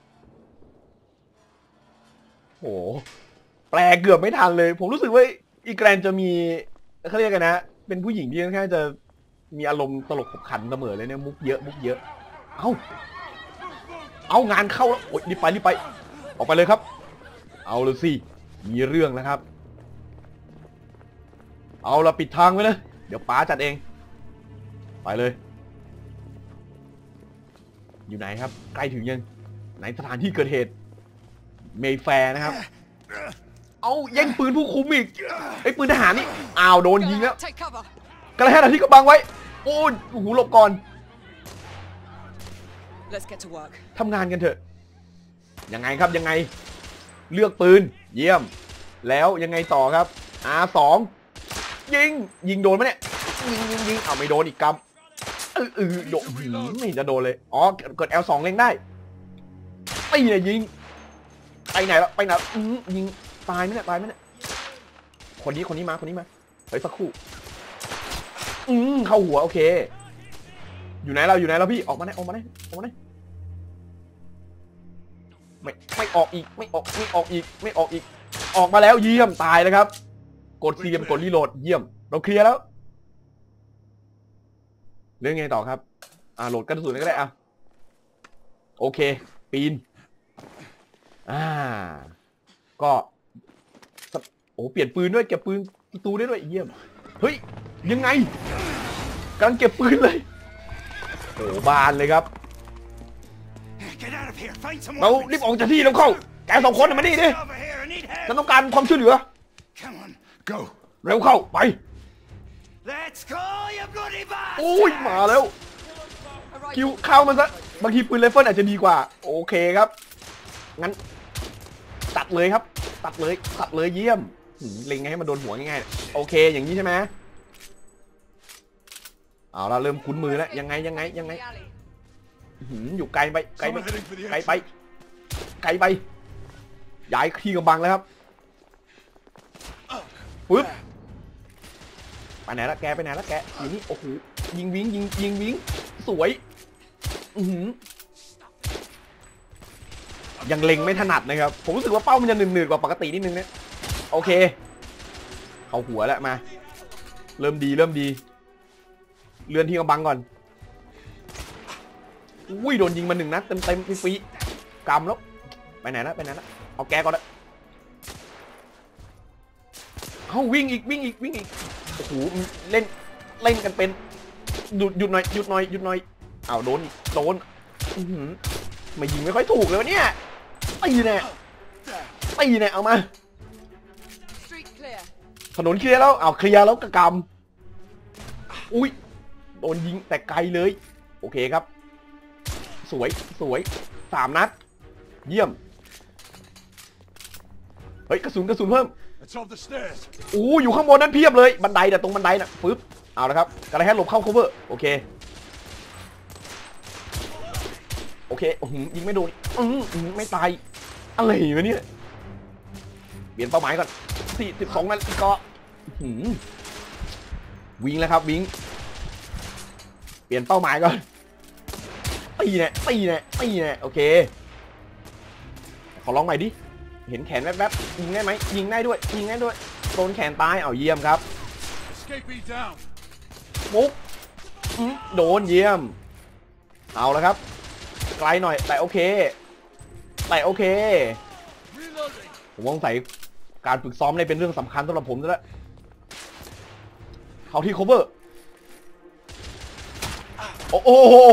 โหแปลเกือบไม่ทันเลยผมรู้สึกว่าอีแกรนจะมีเขาเรียกกันนะเป็นผู้หญิงที่ค่อนข้างจะมีอารมณ์ตลกขบขันเสมอเลยเนี่ยมุกเยอะมุกเยอะเอ้าเอางานเข้าแล้วโอ๊ยรีบไปรีบไปออกไปเลยครับเอาเลยสิมีเรื่องแล้วครับเอาละปิดทางไว้เลยเดี๋ยวป๋าจัดเองไปเลยอยู่ไหนครับใกล้ถึงยังไหนสถานที่เกิดเหตุเมย์แฟร์นะครับเอาแย่งปืนผู้คุมอีกไอ้ปืนทหารนี่อ้าวโดนยิงแล้วกระแทกที่กระบังไว้โอ้ยโอ้โหหลบก่อน Let's get to work. ทำงานกันเถอะยังไงครับยังไงเลือกปืนเยี่ยมแล้วยังไงต่อครับ อาร์ สอง ยิงยิงโดนไหมเนี่ยยิงยิงยิงเอาไม่โดนอีกกำเออเออโดนไม่จะโดนเลยอ๋อเกิด แอล สอง เล็งได้ไอ้เนี่ยยิงไปไหนแล้วไปไหนยิงตายไหมเนี่ยตายไหมเนี่ยคนนี้คนนี้มาคนนี้มาเฮ้ยสักครู่อืมเข้าหัวโอเคอยู่ไหนเราอยู่ไหนเราพี่ออกมาไหนออกมาไหนออกมาไหนไม่ไม่ออกอีกไม่ออกไม่ออกอีกไม่ออกอีกออกมาแล้วเยี่ยมตายแล้วครับกดซีเรียมกดรีโหลดเยี่ยมเราเคลียร์แล้วเรื่องไงต่อครับอ่าโหลดกระสุนก็ได้อ่ะโอเคปีนอ่าก็โอ้เปลี่ยนปืนด้วยเก็บปืนประตูได้ด้วยเยี่ยมเฮ้ยยังไงกำลังเก็บปืนเลยโอ้บานเลยครับเรารีบออกจากที่แล้วเข้าแกสองคนมาดิดิฉันต้องการความช่วยเหลือเร็วเข้าไปโอ้ยมาแล้วคิวเข้ามันซะบางทีปืนไรเฟิลอาจจะดีกว่าโอเคครับงั้นตัดเลยครับตัดเลยตัดเลยเยี่ยมเล็งไงให้มันโดนหัวง่ายๆโอเคอย่างนี้ใช่ไหมเอาละเริ่มคุ้นมือแล้วยังไงยังไงยังไงอยู่ไกลไปไกลไปไกลไปไกลไปย้ายที่กำบังแล้วครับปึ๊บไปไหนละแกไปไหนละแกอย่างนี้โอ้โหยิงวิ่งยิงยิงวิ่งสวยอือยังเล็งไม่ถนัดนะครับผมรู้สึกว่าเป้ามันจะหนืดๆกว่าปกตินิดนึงเนี่ยโอเคเข้าหัวแล้วมาเริ่มดีเริ่มดีเลื่อนที่กำบังก่อนอุ้ยโดนยิงมาหนึ่งนัดเต็มเต็มฟรีๆกำแล้วไปไหนละไปไหนละเอาแกก่อนละเขาวิ่งอีกวิ่งอีกวิ่งอีกโอ้โหเล่นเล่นกันเป็นหยุดหยุดหน่อยหยุดหน่อยหยุดหน่อยอ้าวโดนโดนไม่ยิงไม่ค่อยถูกเลยวะเนี่ยตีแน่ตีแน่เอามาถนนเคลียร์แล้วเอาเคลียร์แล้วกระกำอุ้ยโดนยิงแต่ไกลเลยโอเคครับสวยสวยสามนัดเยี่ยมเฮ้ยกระสุนกระสุนเพิ่มอู้อยู่ข้างบนนั้นเพียบเลยบันไดแต่ตรงบันไดน่ะปึ๊บเอาละครับกระไรแฮทหลบเข้า cover โอเคโอเคยิงไม่โดนอืมไม่ตายอะไรวะเนี่ยเปลี่ยนเป้าหมายก่อนสี่สิบสองนัดก็วิ่งแล้วครับวิ่งเปลี่ยนเป้าหมายก่อนตีแน่ตีแน่ตีแน่โอเคขอลองใหม่ดิเห็นแขนแวบๆยิงได้ไหมยิงได้ด้วยยิงได้ด้วยโดนแขนตายเอาเยี่ยมครับมุกโดนเยี่ยมเอาแล้วครับไกลหน่อยแต่โอเคแต่โอเคผมสงสัยการฝึกซ้อมเนี่ยเป็นเรื่องสำคัญสำหรับผมแล้วเขาที่ cover โอ้โห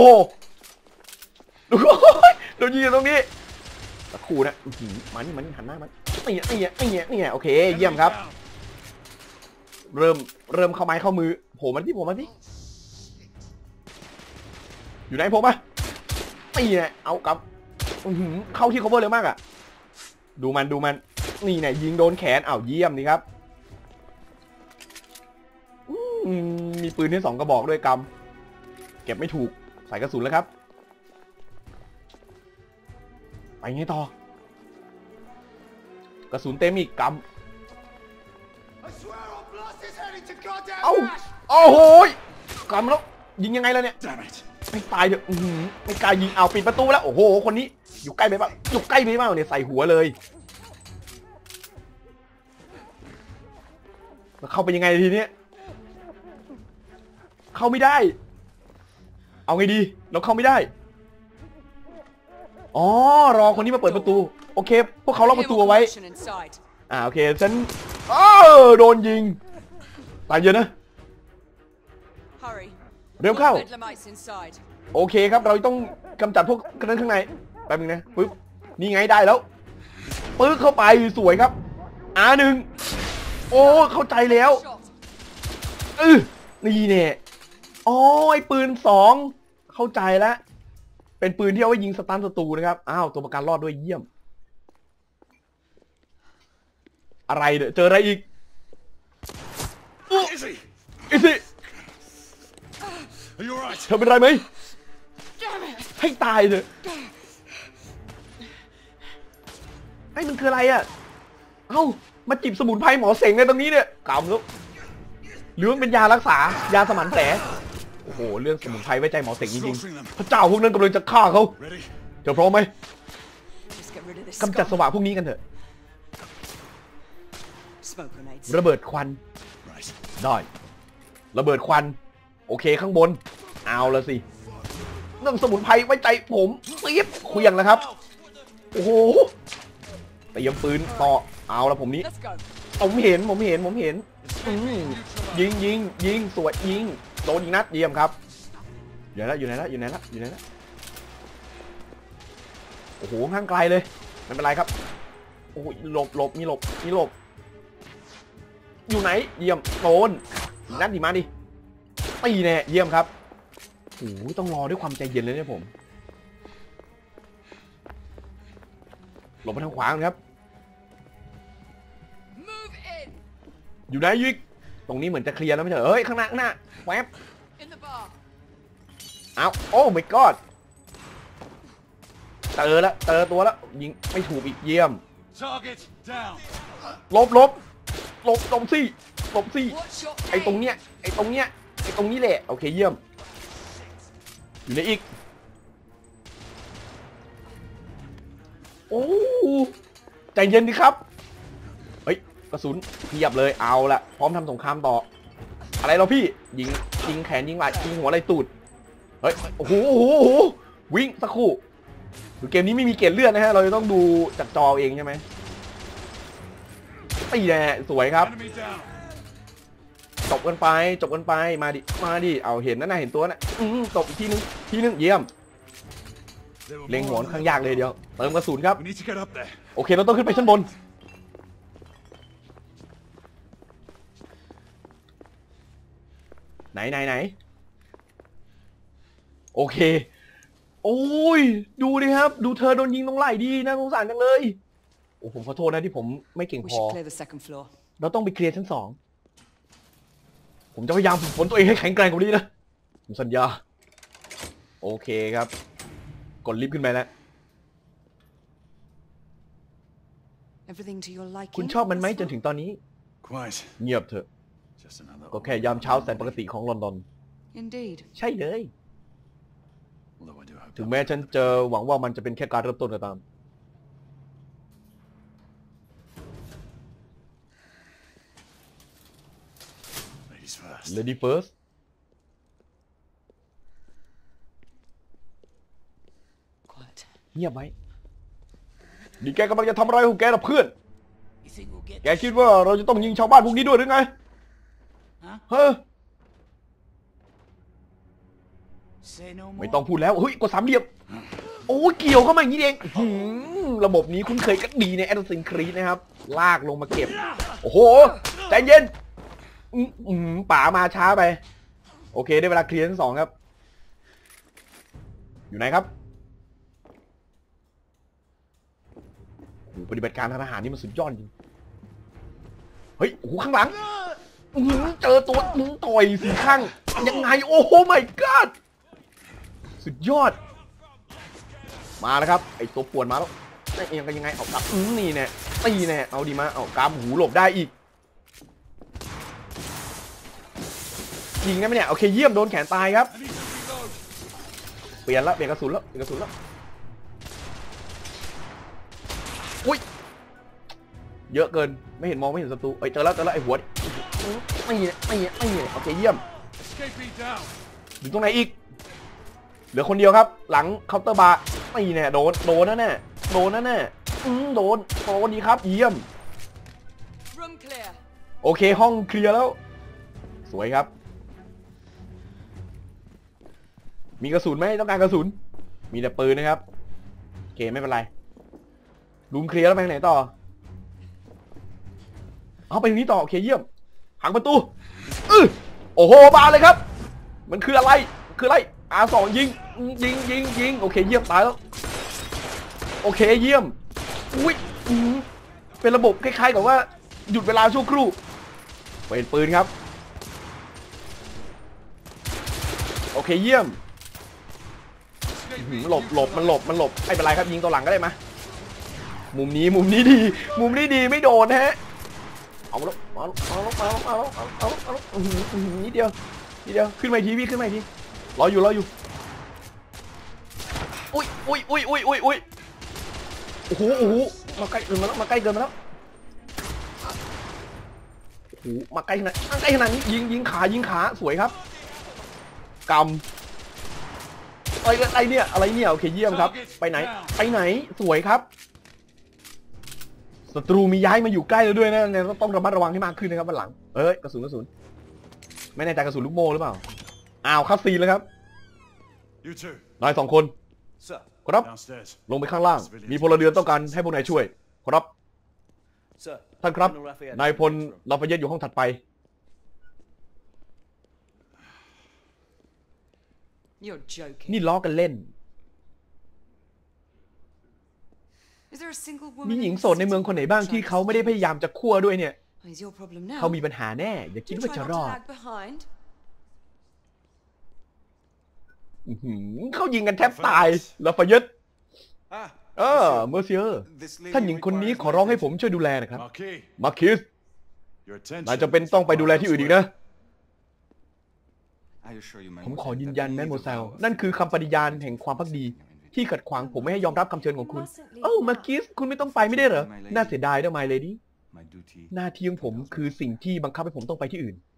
ดูโดนยิงตรงนี้ตะขู่นะมันนี่มันหันหน้ามันนี่นี่นี่นี่โอเคเยี่ยมครับเริ่มเริ่มเข้าไม้เข้ามือโผล่มาที่โผล่มาที่อยู่ไหนผมอ่ะนี่เนี่ยเอากับเข้าที่ cover เร็วมากอ่ะดูมันดูมันนี่เนี่ยยิงโดนแขนอ้าวเยี่ยมนี่ครับมีปืนที่สองกระบอกด้วยกำเก็บไม่ถูกใส่กระสุนแล้วครับไปไงต่อกระสุนเต็มอีกกำเอ้าโอ้โหกำแล้วยิงยังไงแล้วเนี่ยไม่ตายเถอะไม่กล้ายิงเอาปิดประตูแล้วโอ้โหคนนี้อยู่ใกล้ไปบ้างอยู่ใกล้ไปบ้างเนี่ยใส่หัวเลยแล้วเข้าไปยังไงทีนี้เข้าไม่ได้เอาไงดีเราเข้าไม่ได้อ๋อรอคนนี้มาเปิดประตูโอเคพวกเขาล็อกประตูเอาไว้อ่าโอเคฉันอ้าโดนยิงตายเยอะนะเร็วเข้าโอเคครับเราต้องกำจัดพวกนั้นข้างในแป๊บนึงนะปึ๊บนี่ไงได้แล้วปึ๊บเข้าไปสวยครับอาหนึ่งโอ้เข้าใจแล้วเออนี่เนี่ยอ๋อไอ้ปืนสองเข้าใจแล้วเป็นเป็นปืนที่เอาไว้ยิงสตันศัตรูนะครับอ้าวตัวประกันรอดด้วยเยี่ยมอะไรเนี่ยเจออะไรอีกอีซี่เธอเป็นไรไหมให้ตายเลยไอ้มันคืออะไรอ่ะเอ้ามาจิบสมุนไพรหมอเสงในตรงนี้เนี่ยกำแล้วหรือมันเป็นยารักษายาสมานแผลโอ้โหเรื่องสมุนไพรไว้ใจหมอเสงจริงๆพระเจ้าพวกนั้นกำลังจะฆ่าเขาเธอพร้อมไหมกำจัดสวะพวกนี้กันเถอะระเบิดควันได้ระเบิดควันโอเคข้างบนเอาละสิเรื่องสมุนไพรไว้ใจผมปี๊บคุยอย่างแล้วครับโอ้โหเตรียมปืนต่อเอาละผมนี้ผมเห็นผมเห็นผมเห็นยิงยิงยิงสวยยิงโดนอีกนัดเยี่ยมครับอยู่ไหนละอยู่ไหนละอยู่ไหนละอยู่ไหนละโอ้โหข้างไกลเลยไม่เป็นไรครับโอ้โหหลบหลบมีหลบมีหลบอยู่ไหนเยี่ยมโดนนัดดีมาดิตีแน่เยี่ยมครับโอ้โหต้องรอด้วยความใจเย็นเลยเนี่ยผมหลบไปทางขวาครับอยู่ไหนยิกตรงนี้เหมือนจะเคลียร์แล้วไม่ใช่เฮ้ยข้างหน้าข้างหน้าแวบเอาโอ้ my god เตอแล้วเตอตัวแล้วยิงไม่ถูกอีกเยี่ยมลบลบลบลบสิลบสิไอตรงเนี้ยไอตรงเนี้ยไอตรงนี้แหละโอเคเยี่ยมอยู่ในอีกโอ้ใจเย็นดิครับเฮ้ยกระสุนเพียบเลยเอาละพร้อมทำสงครามต่ออะไรเราพี่ยิงยิงแขนยิงไหล่ยิงหัวไหล่ตูดเฮ้ยโอ้โหโอ้โหวิ่งสักครู่เกมนี้ไม่มีเกล็ดเลือดนะฮะเราจะต้องดูจากจอเองใช่ไหมตีแน่สวยครับจบกันไปจบกันไปมาดิมาดิเอาเห็นนั่นนะเห็นตัวน่ะตบอีกทีนึงทีนึงเยี่ยมเล็งหัวข้างยากเลยเดียวเติมกระสุนครับโอเคเราต้องขึ้นไปชั้นบนไหนไหนไหนโอเคโอ้ยดูดิครับดูเธอโดนยิงตรงไหล่ดีนะสงสารจังเลยโอ้ผมขอโทษนะที่ผมไม่เก่งพอเราต้องไปเคลียร์ชั้นสองผมจะพยายามฝึกฝนตัวเองให้แข็งแกร่งกว่านี้นะผมสัญญาโอเคครับกดลิฟต์ขึ้นไปแล้วคุณชอบมันไหมจนถึงตอนนี้เงียบเถอะก็แค่ยามเช้าแสนปกติของลอนดอนใช่เลยถึงแม้ฉันจะหวังว่ามันจะเป็นแค่การเริ่มต้นก็ตาม Lady first เงียบไว้นี่แกกำลังจะทำอะไรของแกนะเพื่อนแกคิดว่าเราจะต้องยิงชาวบ้านพวกนี้ด้วยหรือไงเฮ้ยไม่ต้องพูดแล้วเฮ้ยกดสามเหลี่ยมโอ้เกี่ยวเข้ามาอย่างนี้เองระบบนี้คุ้นเคยกันดีใน Assassin's Creed นะครับลากลงมาเก็บโอ้โหใจเย็นป่ามาช้าไปโอเคได้เวลาเคลียร์ทั้งสองครับอยู่ไหนครับปฏิบัติการทางทหารนี่มันสุดยอดจริงเฮ้ยโอ้โหข้างหลังเจอตัวมึงต่อยสีข้างยังไงโอ้โห my god สุดยอดมาแล้วครับไอตัวป่วนมาแล้วนี่ยังยังไงเอากลับนี่แน่ตีแน่เอาดีมาเอากำหูหลบได้อีกยิงได้ไหมเนี่ยโอเคเยี่ยมโดนแขนตายครับเปลี่ยนแล้วเปลี่ยนกระสุนแล้วเปลี่ยนกระสุนแล้วอุ้ยเยอะเกินไม่เห็นมองไม่เห็นศัตรูเอ้ยเจอแล้วเจอแล้วไอ้หัวไม่ไม่ไม่โอเคเยี่ยมอยู่ตรงไหนอีกเหลือคนเดียวครับหลังเคาน์เตอร์บาร์ไม่แน่โดนโดนนั่นแน่โดนนั่นแน่โดนโดนดีครับเยี่ยมโอเคห้องเคลียร์แล้วสวยครับมีกระสุนไหมต้องการกระสุนมีแต่ปืนนะครับโอเคไม่เป็นไรลุมเคลียร์แล้วไปไหนต่อเอาไปตรงนี้ต่อโอเคเยี่ยมหังประตูอื้อโอ้โหมาเลยครับมันคืออะไรคืออะไรอาร์สองยิงยิงยิงยิงโอเคเยี่ยมตายแล้วโอเคเยี่ยมอุ้ยเป็นระบบคล้ายๆกับว่าหยุดเวลาชั่วครู่เป็นปืนครับโอเคเยี่ยมหลบหลบมันหลบมันหลบไม่เป็นไรครับยิงตัวหลังก็ได้มามุมนี้มุมนี้ดีมุมนี้ดีไม่โดนฮะเอาลูกเอาลูกเอาลูกเอาลูกเอาลูกเอาลูกเอาลูกนิดเดียวนิดเดียวขึ้นมาทีพี่ขึ้นมาทีรออยู่รออยู่อุ้ยอุ้ยอุ้ยอุ้ยอุ้ยอุ้ยโอ้โหโอ้โหมาใกล้เกินมาแล้วมาใกล้เกินมาแล้วโอ้โหมาใกล้ขนาดใกล้ขนาดนี้ยิงยิงขายิงขาสวยครับกำอะไรอะไรเนี่ยอะไรเนี่ยโอเคเยี่ยมครับไปไหนไปไหนสวยครับศัตรูมีย้ายมาอยู่ใกล้แล้วด้วยนะเนี่ยต้องระมัดระวังให้มากขึ้นนะครับวันหลังเอ้ยกระสุนกระสุนไม่แน่ใจกระสุนลูกโม่หรือเปล่าอ้าวคัสซีนแล้วครับนายสองคนครับลงไปข้างล่างมีพลเรือนต้องการให้พวกนายช่วยครับท่านครับนายพลลาฟาเยตอยู่ห้องถัดไปนี่ล้อกันเล่นมีหญิงโสดในเมืองคนไหนบ้างที่เขาไม่ได้พยายามจะคั่วด้วยเนี่ยเขามีปัญหาแน่อย่าคิดว่าจะรอดเขายิงกันแทบตายลาฟาเยตเออเมอร์เซียร์ท่านหญิงคนนี้ขอร้องให้ผมช่วยดูแลนะครับมาร์คิสนายจำเป็นต้องไปดูแลที่อื่นอีกนะผมขอยืนยันแมดโมเซลนั่นคือคำปฏิญาณแห่งความภักดีที่ขัดขวางผมไม่ให้ยอมรับคำเชิญของคุณเอ้ามาร์คิสคุณไม่ต้องไปไม่ได้เหรอน่าเสียดายด้วยไมเลดี้หน้าที่ของผมคือสิ่งที่บังคับให้ผมต้องไปที่อื่น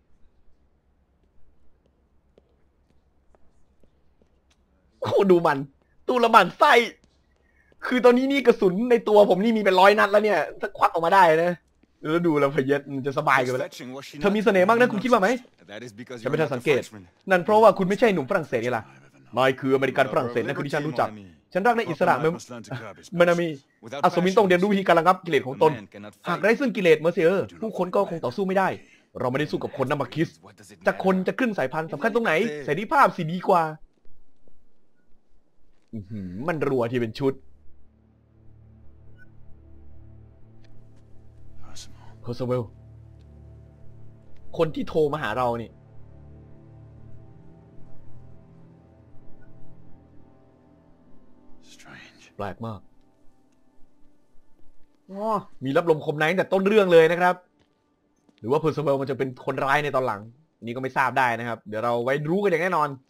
โอ้ดูมันตูละมันไส้คือตอนนี้นี่กระสุนในตัวผมนี่มีเป็นร้อยนัดแล้วเนี่ยถ้าควักออกมาได้นะแล้วดูแล้วพยัญชนะจะสบายกันไปแล้วเธอมีเสน่ห์มากนะคุณคิดว่าไหมฉันไม่ทันสังเกตนั่นเพราะว่าคุณไม่ใช่หนุ่มฝรั่งเศสนี่ล่ะนายคืออเมริกันฝรั่งเศสนั่นคือที่ฉันรู้จักฉันรักในอิสระมันนามีอัศวินต้องเรียนรู้วิธีการระงับกิเลสของตนหากไร้ซึ่งกิเลสเมอร์เซียร์ผู้คนก็คงต่อสู้ไม่ได้เราไม่ได้สู้กับคนนะมาคิสจะคนจะขึ้นสายพันธุ์สำคัญตรงไหนเสรีภาพสิดีกว่ามันรัวที่เป็นชุดเพอร์ซเวลคนที่โทรมาหาเรานี่แปลกมากอ๋อมีรับลมคมในตั้งแต่ต้นเรื่องเลยนะครับหรือว่าเพอร์ซเวลมันจะเป็นคนร้ายในตอนหลังนี่ก็ไม่ทราบได้นะครับเดี๋ยวเราไว้รู้กันอย่างแน่นอน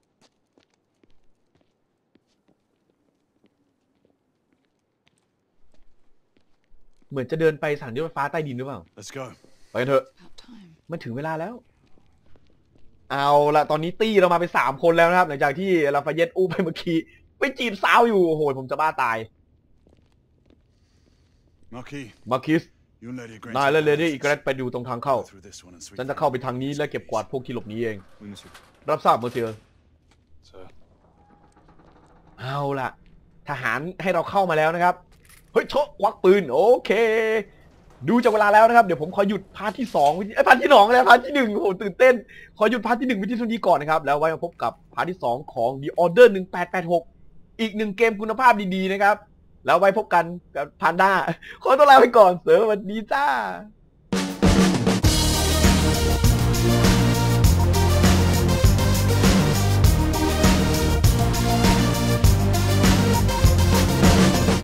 เหมือนจะเดินไปสถานีรถไฟฟ้าใต้ดินหรือเปล่า Let's go ไปกันเถอะมันถึงเวลาแล้วเอาละตอนนี้ตี้เรามาเป็นสามคนแล้วนะครับหลังจากที่ลาฟาเยตอู้ไปเมื่อกี้ไปจีบสาวอยู่โอ้โหผมจะบ้าตายมาร์คิสนายและเลดี้อีกแรดไปดูตรงทางเข้าฉันจะเข้าไปทางนี้และเก็บกวาดพวกที่หลบหนีเองรับทราบเมอร์เซียร์เอาละทหารให้เราเข้ามาแล้วนะครับเฮ้ยโชกควักปืนโอเคดูจากเวลาแล้วนะครับเดี๋ยวผมขอหยุดพาร์ทที่สองไอ้พาร์ทที่สองแล้วพาร์ทที่หนึ่งโอ้โหตื่นเต้นขอหยุดพาร์ทที่หนึ่งไว้ที่เท่านี้ก่อนนะครับแล้วไว้มาพบกับพาร์ทที่สองของ The Order หนึ่งแปดแปดหกอีกหนึ่งเกมคุณภาพดีๆนะครับแล้วไว้พบกันกับพานด้าขอตัวลาไปก่อนสวัสดีจ้า